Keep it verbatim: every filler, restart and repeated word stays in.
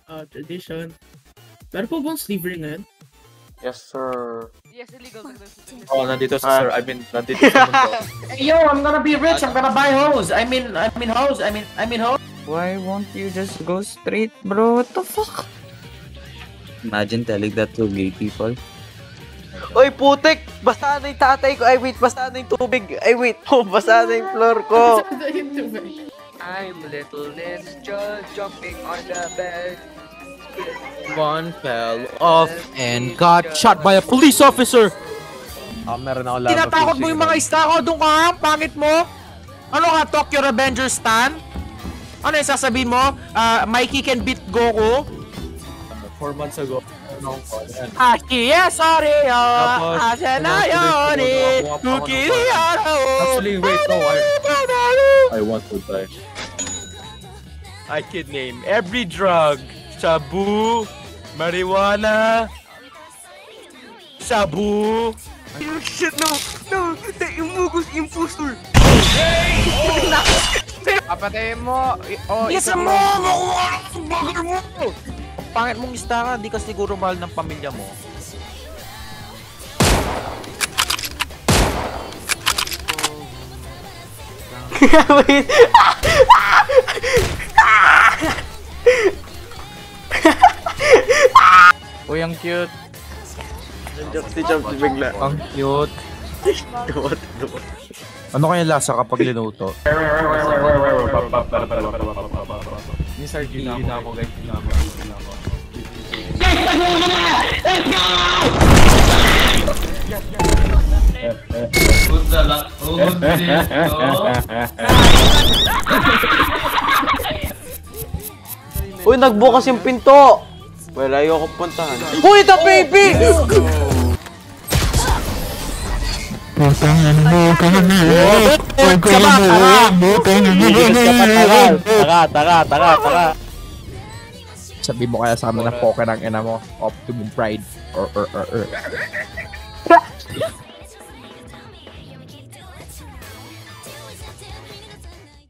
uh, tradition. Meron po bang slavery ngayon? Yes, sir. Yes, illegal. Oh, nandito sa sir. I mean, nandito sa mundo. Hey, yo, I'm gonna be rich. I'm gonna buy hoes. I mean, I mean hoes. I mean, I mean hoes. Why won't you just go straight, bro? What the fuck? Imagine telling that to gay people. Oy, putik! Basta na yung tatay ko. Ay, wait. Basta na yung tubig. Ay, wait. Oh, basta na yung floor ko. I'm little ninja jumping on the bed. One fell off and got shot by a police officer. Ah, meron ako lava. Tinatakot mo yung mga ista ko. Doon ka, pangit mo. Ano ka, Tokyo Revenger stan? Ano yung sasabihin mo? Uh, Mikey can beat Goku? Four months ago. Ah, yeah, sorry, oh. Asa na yun, eh. Kukiri yaro. Actually, wait, no. I, I want to die. I can name every drug. Shabu, marijuana, shabu. Shit, no, no, imugus impostor. Papatayin mo. Oh, Yes, mo! Makuha ang bagay mo! Pangit mong ista ka, di ka siguro mahal ng pamilya mo. Wait. Uy, ang cute. Nandiyak si Champ bigla. Ang cute. Duwat, duwat. Ano kaya lasa kapag linuto? Ni Sir G na ako, guys. G na ako. G na ako. Uy, nagbukas yung pinto! Well, ayoko puntahan. Uy, the baby! Taka, taka, taka, taka. Sabi mo kaya sa amin na poker ng ina mo. Optimum pride. Or, or, or, or.